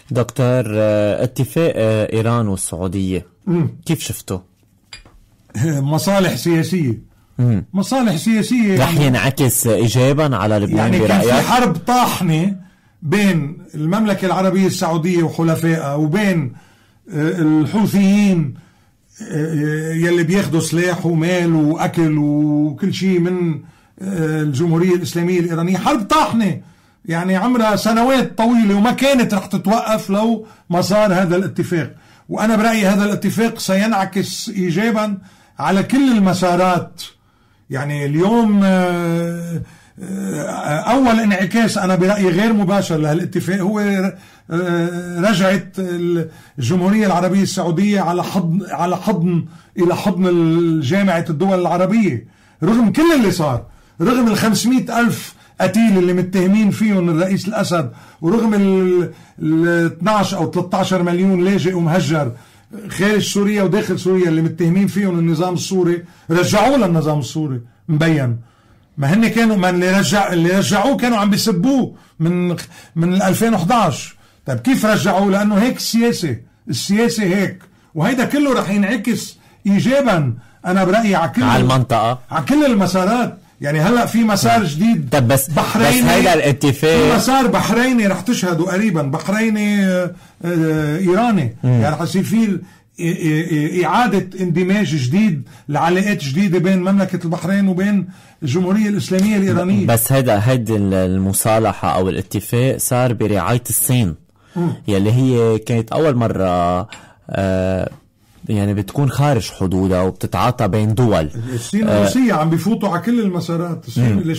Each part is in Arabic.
دكتور، اتفاق إيران والسعودية كيف شفته؟ مصالح سياسية. مصالح سياسية رح ينعكس إيجابا على لبنان يعني برأيك؟ كان في حرب طاحنة بين المملكة العربية السعودية وحلفائها وبين الحوثيين يلي بياخدوا سلاح ومال وأكل وكل شيء من الجمهورية الإسلامية الإيرانية. حرب طاحنة يعني عمرها سنوات طويلة وما كانت رح تتوقف لو ما صار هذا الاتفاق. وأنا برأيي هذا الاتفاق سينعكس إيجابا على كل المسارات. يعني اليوم أول انعكاس أنا برأيي غير مباشر لهالاتفاق هو رجعت الجمهورية العربية السعودية على حضن إلى حضن جامعة الدول العربية، رغم كل اللي صار، رغم 500,000 قتيل اللي متهمين فيهم الرئيس الأسد، ورغم 12 أو 13 مليون لاجئ ومهجر خارج سوريا وداخل سوريا اللي متهمين فيهم النظام السوري. رجعوه للنظام السوري مبين. ما هن كانوا ما اللي رجعوه كانوا عم بيسبوه من 2011. طيب كيف رجعوه؟ لأنه هيك السياسة هيك. وهيدا كله رح ينعكس إيجابا أنا برأيي على المنطقة، على كل المسارات. يعني هلا في مسار جديد. طب بس هيدا الاتفاق، في مسار بحريني رح تشهدوا قريبا، بحريني إيراني. يعني رح يصير في إعادة اندماج جديد لعلاقات جديدة بين مملكة البحرين وبين الجمهورية الإسلامية الإيرانية. بس هيدي المصالحة أو الاتفاق صار برعاية الصين، يلي هي كانت أول مرة يعني بتكون خارج حدودها وبتتعاطى بين دول. الصين وروسيا عم بيفوتوا على كل المسارات. الصين ليش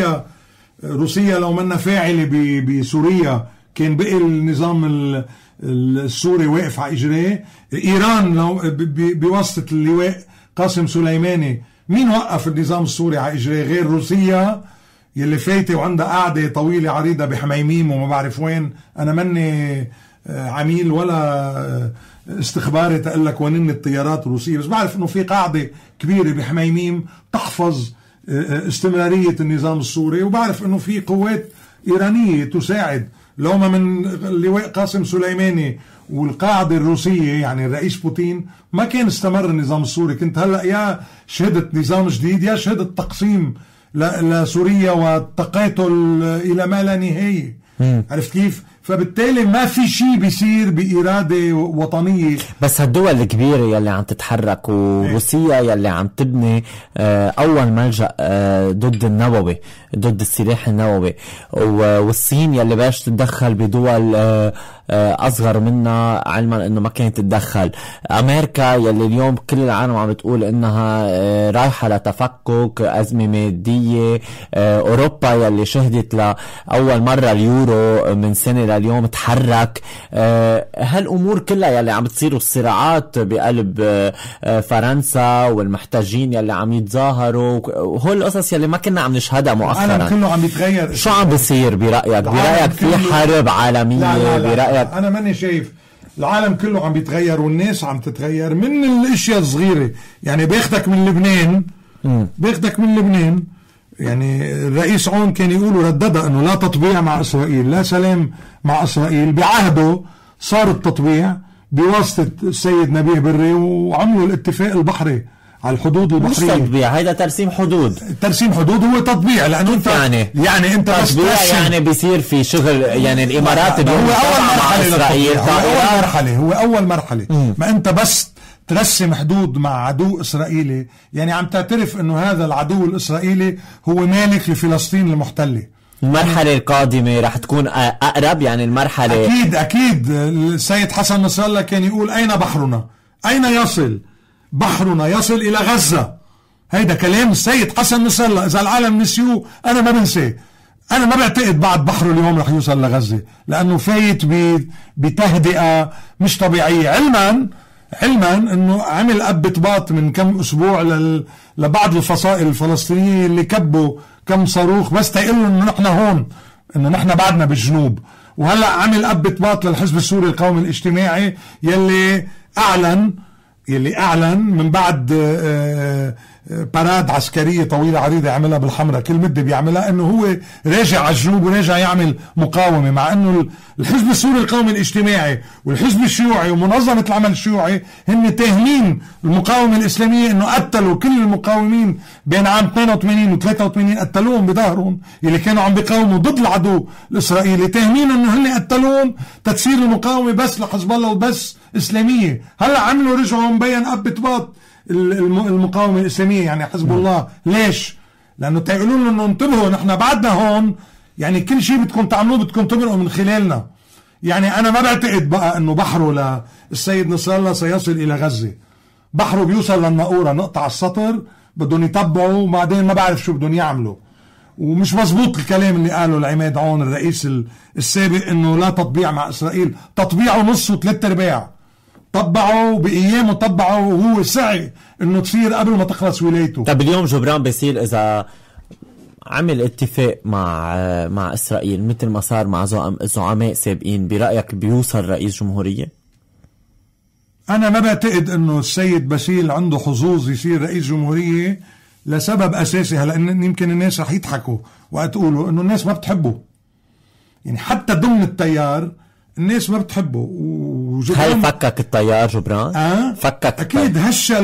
روسيا لو منا فاعلة بسوريا كان بقي النظام السوري واقف على إجراه. إيران لو بواسطة اللواء قاسم سليماني، مين وقف النظام السوري على إجراه غير روسيا يلي فايته وعندها قاعدة طويلة عريضة بحميميم وما بعرف وين. أنا مني عميل ولا استخباري تقول لك ونن الطيارات الروسية، بس بعرف انه في قاعدة كبيرة بحميميم تحفظ استمرارية النظام السوري، وبعرف انه في قوات ايرانية تساعد. لو ما من اللواء قاسم سليماني والقاعدة الروسية يعني الرئيس بوتين ما كان استمر النظام السوري. كنت هلأ يا شهدت نظام جديد يا شهدت تقسيم لسوريا والتقاتل إلى ما لا نهاية. عرفت كيف؟ فبالتالي ما في شيء بيصير بإرادة وطنية. بس هالدول الكبيرة يلي عم تتحرك وروسيا يلي عم تبني أول ملجأ ضد النووي، ضد السلاح النووي، والصين يلي باش تتدخل بدول أصغر منا علما أنه ما كانت تتدخل، أمريكا يلي اليوم كل العالم عم بتقول أنها رايحة لتفكك أزمة مادية، أوروبا يلي شهدت لأول مرة اليورو من سنة اليوم تحرك. هالأمور كلها يلي عم بتصير والصراعات بقلب فرنسا والمحتاجين يلي عم يتظاهروا وهول القصص يلي ما كنا عم نشهدها مؤخرا. العالم كله عم يتغير. شو عم بيصير برأيك في حرب عالمية؟ برأيك أنا ماني شايف. العالم كله عم بيتغير والناس عم تتغير من الاشياء الصغيرة. يعني باخدك من لبنان يعني الرئيس عون كان يقولوا رددها انه لا تطبيع مع اسرائيل، لا سلام مع اسرائيل. بعهده صار التطبيع بواسطة السيد نبيه بري وعملوا الاتفاق البحري على الحدود البحرية. مش تطبيع، هيدا ترسيم حدود. ترسيم حدود هو تطبيع، لانه انت يعني انت تطبيع يعني بيصير في شغل. يعني الامارات اليوم هو اول مرحلة اسرائيل، هو اول مرحلة. ما انت بس ترسم حدود مع عدو إسرائيلي، يعني عم تعترف أنه هذا العدو الإسرائيلي هو مالك لفلسطين المحتلة. المرحلة القادمة رح تكون أقرب. يعني المرحلة أكيد السيد حسن نصر الله كان يقول أين بحرنا؟ أين يصل بحرنا؟ يصل إلى غزة. هيدا كلام السيد حسن نصر الله. إذا العالم نسيوه أنا ما بنسي. أنا ما بعتقد بعد بحره اليوم رح يوصل لغزة، لأنه فايت بتهدئة مش طبيعية. علما انه عمل طباط من كم اسبوع لبعض الفصائل الفلسطينية اللي كبوا كم صاروخ بس تقولوا انه نحن هون، انه نحن بعدنا بالجنوب. وهلا عمل طباط للحزب السوري القومي الاجتماعي يلي اعلن من بعد باراد عسكرية طويلة عريضة يعملها بالحمراء كل مدة بيعملها، انه هو راجع على الجنوب وراجع يعمل مقاومة، مع انه الحزب السوري القومي الاجتماعي والحزب الشيوعي ومنظمة العمل الشيوعي هن تاهمين المقاومة الإسلامية انه قتلوا كل المقاومين بين عام 82 و 83، قتلوهم بظهرهم اللي كانوا عم بيقاوموا ضد العدو الإسرائيلي، تاهمين انه هن قتلوهم تتصير المقاومة بس لحزب الله وبس إسلامية. هلا عملوا رجعوا مبين أب طباط المقاومة الإسلامية يعني حزب الله. ليش؟ لأنه تقولون له انه انتبهوا نحن بعدنا هون، يعني كل شيء بدكم تعملوه بدكم تمرقوا من خلالنا. يعني أنا ما بعتقد بقى انه بحره للسيد نصر الله سيصل إلى غزة، بحره بيوصل للناقورة نقطع السطر، بدهم يتبعوا وبعدين ما بعرف شو بدهم يعملوا. ومش مزبوط الكلام اللي قاله العماد عون الرئيس السابق انه لا تطبيع مع اسرائيل، تطبيعه نص وثلاث ارباع، طبعوا بايامه، طبعوا وهو سعي انه تصير قبل ما تخلص ولايته. طب اليوم جبران باسيل اذا عمل اتفاق مع اسرائيل مثل ما صار مع زعماء سابقين، برايك بيوصل رئيس جمهوريه؟ انا ما بعتقد انه السيد باسيل عنده حظوظ يصير رئيس جمهوريه لسبب اساسي. هلا يمكن الناس رح يضحكوا وقت تقولوا انه الناس ما بتحبه، يعني حتى ضمن التيار الناس ما بتحبه. هل فكك التيار جبران؟ فكك اكيد.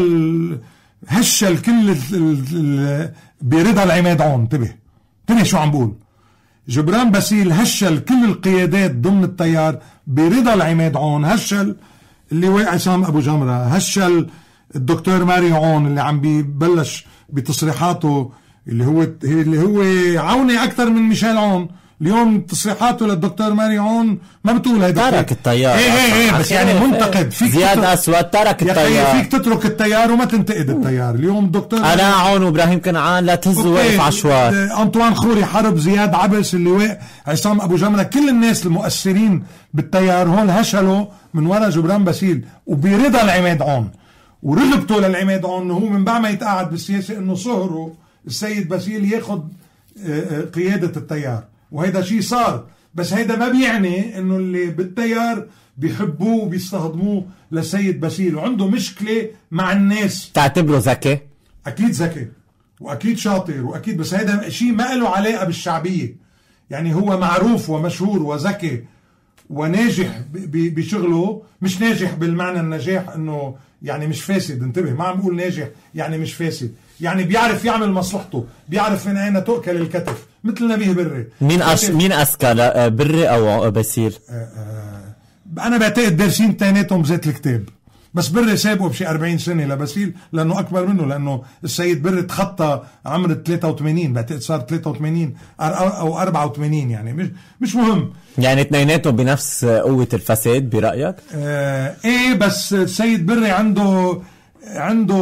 هشل كل برضا العماد عون. انتبه شو عم بقول. جبران باسيل هشل كل القيادات ضمن التيار برضا العماد عون، هشل اللواء عصام ابو جمره، هشل الدكتور ماري عون اللي عم ببلش بتصريحاته اللي هو عوني اكثر من ميشيل عون. اليوم تصريحاته للدكتور ماري عون ما بتقول هيدا ترك التيار. ايه بس يعني منتقد فيك زياد اسود ترك التيار. فيك تترك التيار وما تنتقد التيار. اليوم الدكتور انا عون وابراهيم كنعان لا تهزوا واقف عشوار، انطوان خوري حرب، زياد عبس، اللواء عصام ابو جمره، كل الناس المؤثرين بالتيار هون هشلوا من وراء جبران باسيل وبرضا العماد عون ورغبته للعماد عون انه هو من بعد ما يتقاعد بالسياسه انه صهره السيد باسيل ياخذ قياده التيار، وهيدا شيء صار. بس هيدا ما بيعني انه اللي بالتيار بيحبوه وبيستخدموه للسيد باسيل، وعنده مشكله مع الناس. تعتبره ذكي؟ اكيد ذكي واكيد شاطر واكيد، بس هيدا شيء ما له علاقه بالشعبيه. يعني هو معروف ومشهور وذكي وناجح بشغله، مش ناجح بالمعنى النجاح انه يعني مش فاسد. انتبه، ما عم بقول ناجح يعني مش فاسد، يعني بيعرف يعمل مصلحته، بيعرف من اين تؤكل الكتف، مثل نبيه بري. مين اذكى بري او باسيل؟ انا بعتقد دارسين تانيتهم بذات الكتاب، بس بري سابقه بشي 40 سنه لباسيل لانه اكبر منه، لانه السيد بري تخطى عمر 83، بعتقد صار 83 او 84، يعني مش مهم. يعني اثنيناتهم بنفس قوه الفساد برايك؟ ايه، بس السيد بري عنده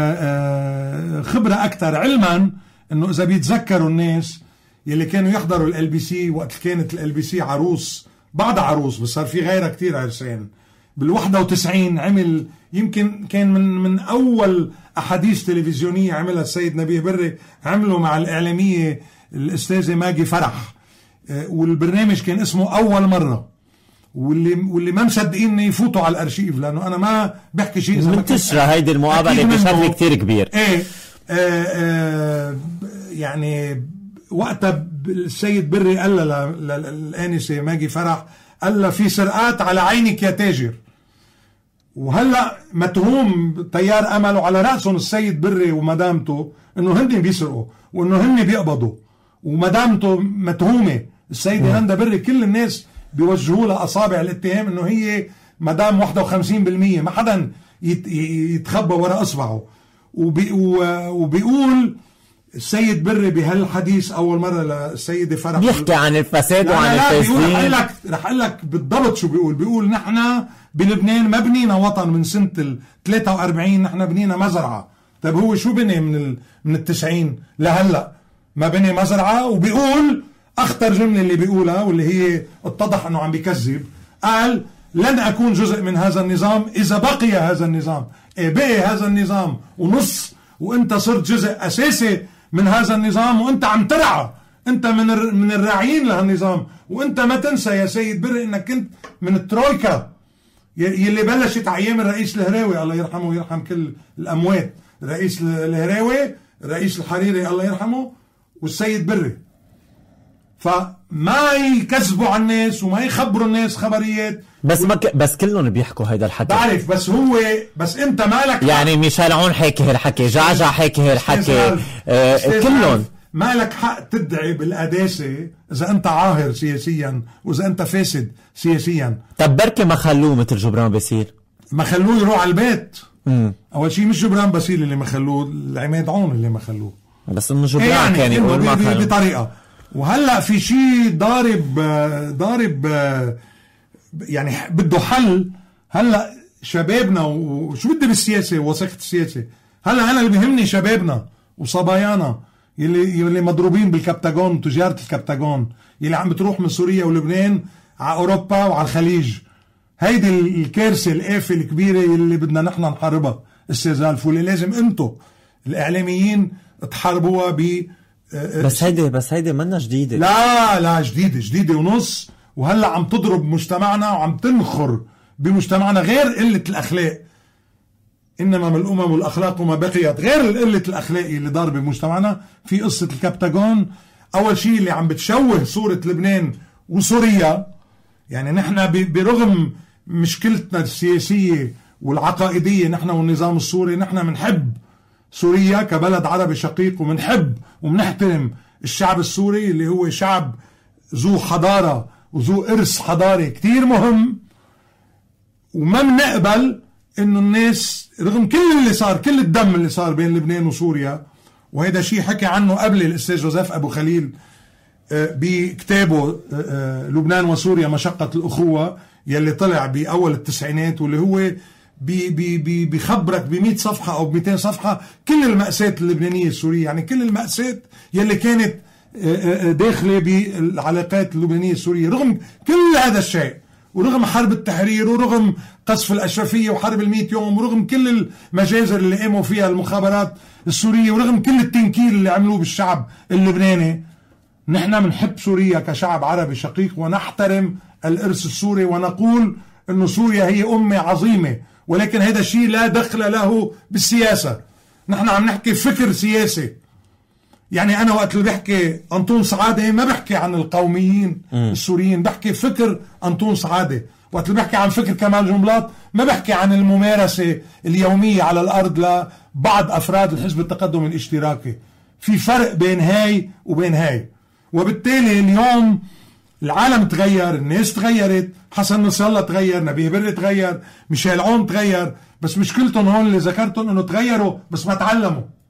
خبره اكثر، علما انه اذا بيتذكروا الناس يلي كانوا يحضروا LBC وقت كانت LBC عروس، بعد عروس بس صار في غيرها كتير عرسان. بال91 عمل، يمكن كان من اول احاديث تلفزيونيه عملها السيد نبيه بري، عمله مع الاعلاميه الاستاذه ماجي فرح، والبرنامج كان اسمه اول مره. واللي ما مصدقين يفوتوا على الارشيف، لانه انا ما بحكي شيء اذا منتشره هيدي المقابله بشكل كتير كبير. ايه يعني وقتها السيد بري قال للآنسة ماجي فرح، قال لها في سرقات على عينك يا تاجر. وهلا متهوم تيار امل على راسهم السيد بري ومدامته انه هن بيسرقوا وانه هن بيقبضوا، ومدامته متهومه السيده هندا بري. كل الناس بيوجهوا لها اصابع الاتهام انه هي مدام 51%، ما حدا يتخبى وراء اصبعه. وبيقول السيد بري بهالحديث اول مره للسيده فرح بيحكي عن الفساد وعن الفاسدين. رح اقول لك بالضبط شو بيقول نحن بلبنان ما بنينا وطن من سنه 43، نحن بنينا مزرعه. طيب هو شو بني من ال90 لهلا؟ ما بني مزرعه. وبيقول اخطر جمله اللي بيقولها واللي هي اتضح انه عم بيكذب، قال لن اكون جزء من هذا النظام اذا بقي هذا النظام. بقي هذا النظام ونص وانت صرت جزء اساسي من هذا النظام، وانت عم ترعى، انت من الراعيين لهالنظام. وانت ما تنسى يا سيد بري انك كنت من الترويكا يلي بلشت ايام الرئيس الهراوي الله يرحمه ويرحم كل الاموات. الرئيس الهراوي، الرئيس الحريري الله يرحمه، والسيد بري. فما يكذبوا على الناس وما يخبروا الناس خبريات. بس كلهم بيحكوا هيدا الحكي. بعرف، بس انت مالك يعني ميشيل عون حكي هالحكي، جعجع حكي هالحكي، كلهم مالك حق تدعي بالقداسة إذا أنت عاهر سياسيا وإذا أنت فاسد سياسيا. طب بركي ما خلوه مثل جبران باسيل، ما خلوه يروح على البيت. أول شيء مش جبران باسيل اللي ما خلوه، العماد عون اللي ما خلوه، بس إنه جبران يعني كان يقول ما خلوه بطريقة. وهلأ في شيء ضارب يعني بده حل. هلأ شبابنا، وشو بدي بالسياسة ووثيقة السياسة، هلأ أنا اللي بيهمني شبابنا وصبايانا يلي مضروبين بالكبتاغون، تجارة الكبتاغون يلي عم بتروح من سوريا ولبنان على أوروبا وعلى الخليج. هيدي الكارثة الآفة الكبيرة يلي بدنا نحن نحاربها استاذ ألف، واللي لازم انتو الإعلاميين تحاربوها بس هيدي منا جديدة. لا جديدة ونص. وهلأ عم تضرب مجتمعنا وعم تنخر بمجتمعنا، غير قلة الأخلاق. إنما من الأمم والأخلاق وما بقيت، غير القلة الأخلاقي اللي ضاربة بمجتمعنا في قصة الكبتاغون. أول شيء اللي عم بتشوه صورة لبنان وسوريا. يعني نحن برغم مشكلتنا السياسية والعقائدية نحن والنظام السوري، نحن منحب سوريا كبلد عربي شقيق، ومنحب ومنحترم الشعب السوري اللي هو شعب ذو حضارة وذو إرث حضاري كتير مهم. وما بنقبل انه الناس رغم كل اللي صار، كل الدم اللي صار بين لبنان وسوريا، وهذا شيء حكي عنه قبل الاستاذ جوزيف ابو خليل بكتابه لبنان وسوريا مشقة الأخوة، يلي طلع بأول التسعينات، واللي هو بيخبرك ب100 صفحة أو ب200 صفحة كل المأساة اللبنانية السورية. يعني كل المأساة يلي كانت داخلة بالعلاقات اللبنانية السورية، رغم كل هذا الشيء، ورغم حرب التحرير، ورغم قصف الأشرفية وحرب 100 يوم، ورغم كل المجازر اللي قاموا فيها المخابرات السورية، ورغم كل التنكيل اللي عملوه بالشعب اللبناني. نحن منحب سوريا كشعب عربي شقيق، ونحترم الإرث السوري، ونقول أن سوريا هي أمة عظيمة، ولكن هذا الشيء لا دخل له بالسياسة. نحن عم نحكي فكر سياسي. يعني أنا وقت اللي بحكي أنطون سعادة ما بحكي عن القوميين السوريين، بحكي فكر أنطون سعادة. وقت اللي بحكي عن فكر كمال جنبلاط ما بحكي عن الممارسة اليومية على الأرض لبعض أفراد الحزب التقدم الاشتراكي. في فرق بين هاي وبين هاي. وبالتالي اليوم العالم تغير، الناس تغيرت، حسن نصر الله تغير، نبيه بري تغير، ميشيل عون تغير، بس مشكلتهم هون اللي ذكرتهم انه تغيروا بس ما تعلموا.